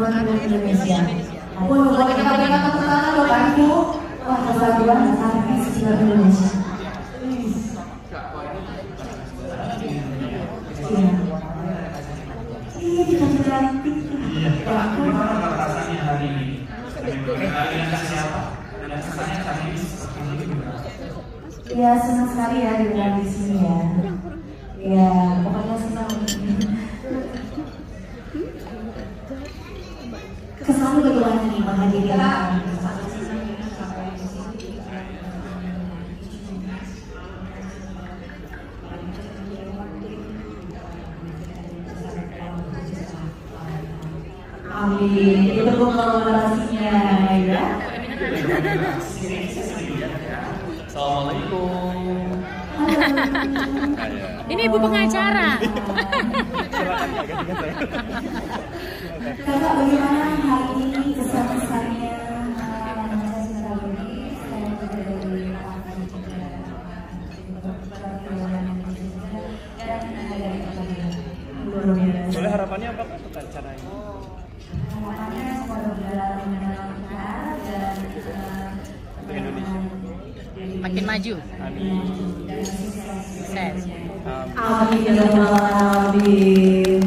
Film Indonesia. Boleh kita berikan tepuk tangan buat Ibu. Wah, kesatuan artis film Indonesia. Iya, kita cantik. Iya, Pak, gimana rasanya hari ini? Hari yang siapa? Dan rasanya hari ini seperti ini juga. Ya, senang sekali ya diundang di sini ya. Ya, pokoknya senang. Kesan bagaimana nih menghadiri Amin. Itu kolaborasinya ya. Assalamualaikum. Ini ibu pengacara. Kakak, bagaimana hari ini kesan-kesannya Boleh harapannya apa untuk acara ini? Harapannya semoga berjalan lancar dan Untuk Indonesia. Makin maju. Amin. Sukses. Amin ya rabbal alamin.